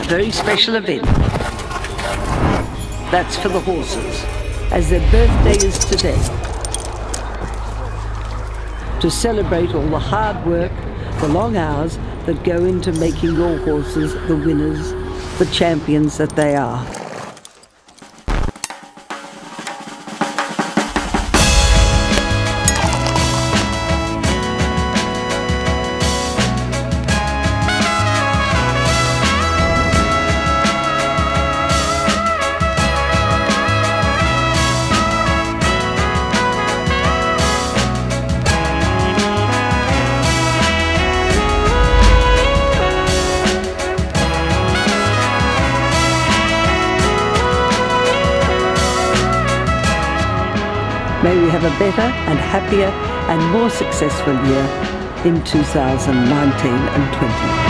very special event. That's for the horses, as their birthday is today. To celebrate all the hard work, the long hours that go into making your horses the winners, the champions that they are. May we have a better and happier and more successful year in 2019 and 20.